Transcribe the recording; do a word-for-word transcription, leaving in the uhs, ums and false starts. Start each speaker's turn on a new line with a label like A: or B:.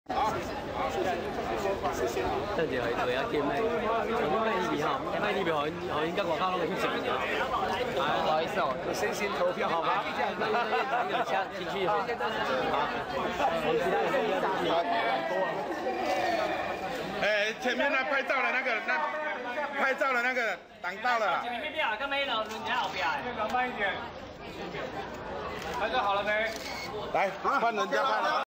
A: 好，好，谢谢，谢谢。
B: 等下係為咗見咩？咁咩意義嚇？咩意義可可應該國家都會出現嘅。係，不好意思哦，先先投票好嗎？那個下進去哈。好，我們其他人都要進去。
A: 哎，前面那拍照的那个，那拍照的那个挡到了。
C: 前面邊啊？咁尾樓輪喺後邊啊？
A: 慢一點。拍照好了沒？來，換人家拍了。